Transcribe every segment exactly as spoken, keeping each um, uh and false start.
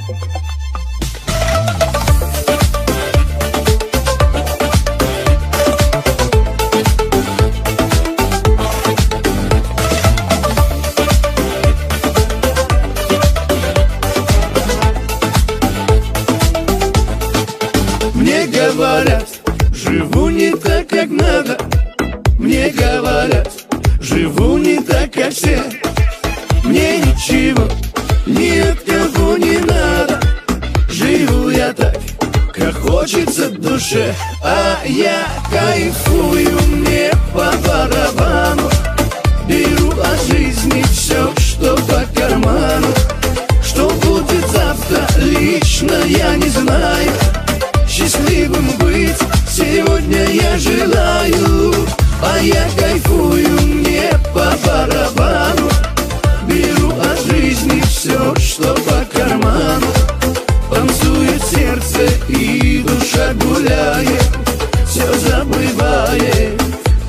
Мне говорят, живу не так, как надо. Мне говорят, живу не так, как все. Мне ничего ни от кого не надо. Живу я так, как хочется душе. А я кайфую, мне по барабану. Беру от жизни все, что по карману. Что будет завтра, лично я не знаю. Счастливым быть сегодня я желаю. А я кайфую, мне по барабану. Беру от жизни все, что по карману. Танцует сердце и душа гуляет. Все забывает.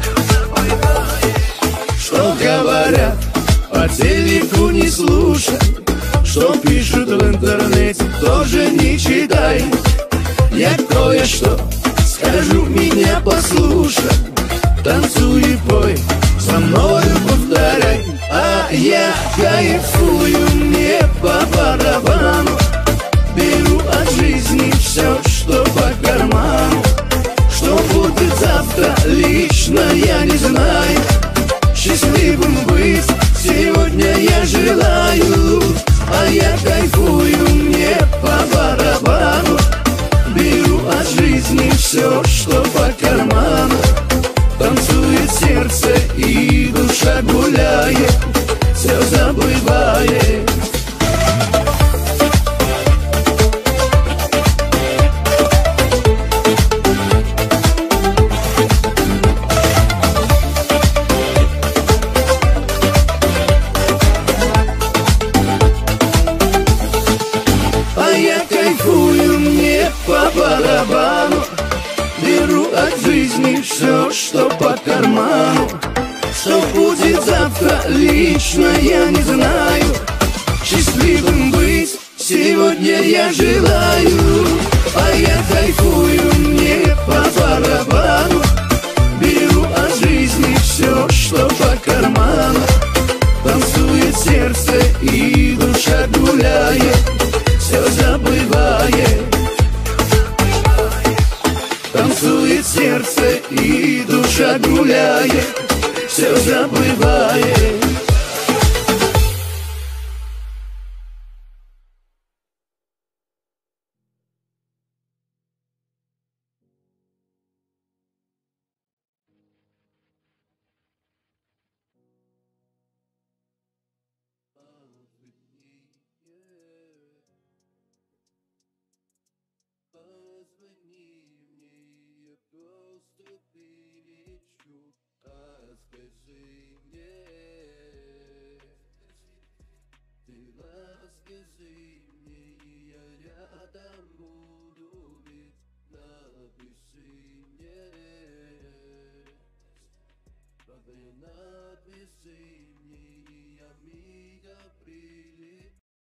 Что говорят по телеку не слушай. Что пишут в интернете тоже не читай. Я кое-что скажу, меня послушай. Танцуй и пой, со мною повторяй. А я кайфую, мне по барабану. Беру от жизни все, что по карману. Что будет завтра, лично я не знаю. Счастливым быть сегодня я желаю. А я кайфую, мне по барабану. Беру от жизни все, что по карману. Танцует сердце и душа гуляет. Все забывает. А я кайфую, мне по барабану. Беру от жизни все, что по карману. Что будет завтра, лично я не знаю. Счастливым быть сегодня я желаю. А я кайфую, мне по барабану. Беру от жизни все, что по карману. Танцует сердце и душа гуляет. Все забывает. Танцует сердце и душа гуляет. Все забывает. Позвони мне, я